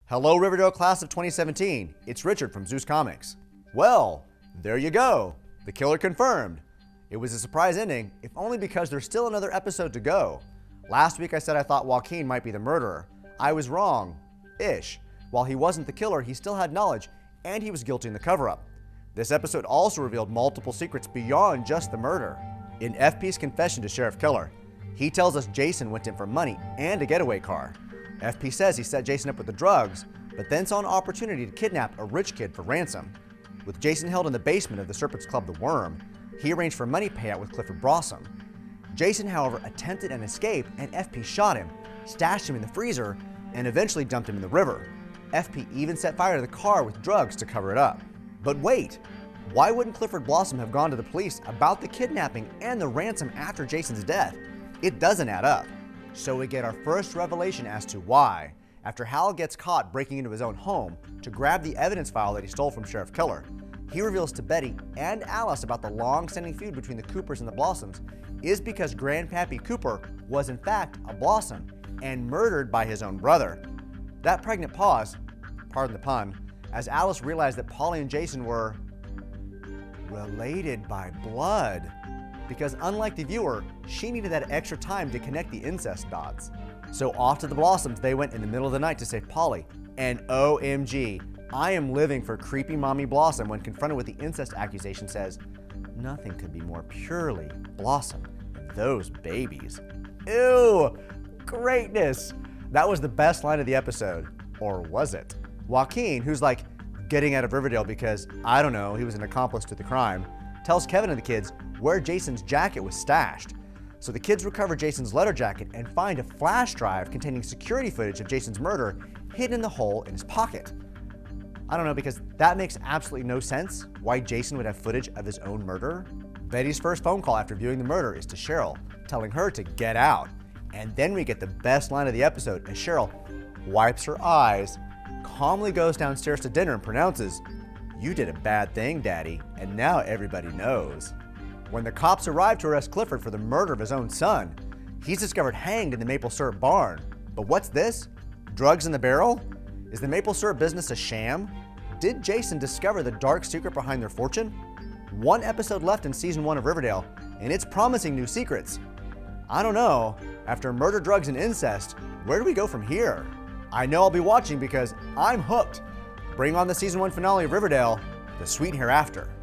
Hello Riverdale class of 2017, it's Richard from Zeus Comics. Well, there you go, the killer confirmed. It was a surprise ending, if only because there's still another episode to go. Last week I said I thought Joaquin might be the murderer. I was wrong-ish. While he wasn't the killer, he still had knowledge, and he was guilty in the cover-up. This episode also revealed multiple secrets beyond just the murder. In FP's confession to Sheriff Keller, he tells us Jason went in for money and a getaway car. FP says he set Jason up with the drugs, but then saw an opportunity to kidnap a rich kid for ransom. With Jason held in the basement of the Serpents Club The Worm, he arranged for a money payout with Clifford Blossom. Jason, however, attempted an escape and FP shot him, stashed him in the freezer, and eventually dumped him in the river. FP even set fire to the car with drugs to cover it up. But wait, why wouldn't Clifford Blossom have gone to the police about the kidnapping and the ransom after Jason's death? It doesn't add up. So we get our first revelation as to why, after Hal gets caught breaking into his own home to grab the evidence file that he stole from Sheriff Keller, he reveals to Betty and Alice about the long-standing feud between the Coopers and the Blossoms is because Grandpappy Cooper was in fact a Blossom and murdered by his own brother. That pregnant pause, pardon the pun, as Alice realized that Polly and Jason were related by blood. Because unlike the viewer, she needed that extra time to connect the incest dots. So off to the Blossoms they went in the middle of the night to save Polly. And OMG, I am living for creepy mommy Blossom when confronted with the incest accusation says, "Nothing could be more purely Blossom than those babies." Ew, greatness. That was the best line of the episode. Or was it? Joaquin, who's like getting out of Riverdale because, I don't know, he was an accomplice to the crime, tells Kevin and the kids where Jason's jacket was stashed. So the kids recover Jason's letter jacket and find a flash drive containing security footage of Jason's murder hidden in the hole in his pocket. I don't know, because that makes absolutely no sense why Jason would have footage of his own murder. Betty's first phone call after viewing the murder is to Cheryl, telling her to get out. And then we get the best line of the episode as Cheryl wipes her eyes, calmly goes downstairs to dinner and pronounces, "You did a bad thing, Daddy, and now everybody knows." When the cops arrive to arrest Clifford for the murder of his own son, he's discovered hanged in the maple syrup barn. But what's this? Drugs in the barrel? Is the maple syrup business a sham? Did Jason discover the dark secret behind their fortune? One episode left in season 1 of Riverdale, and it's promising new secrets. I don't know, after murder, drugs, and incest, where do we go from here? I know I'll be watching because I'm hooked. Bring on the season 1 finale of Riverdale, The Sweet Hereafter.